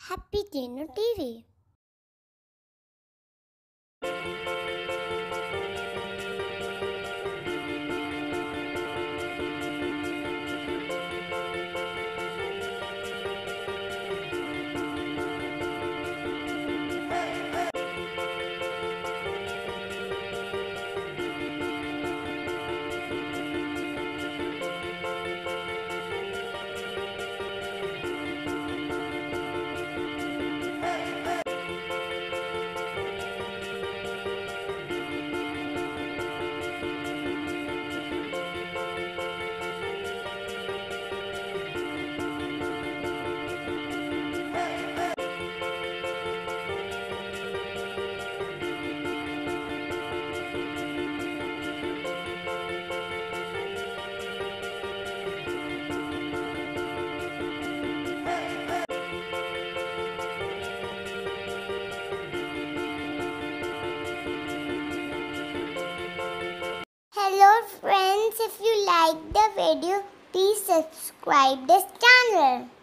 Happuccino TV. Hello friends, if you like the video, please subscribe this channel.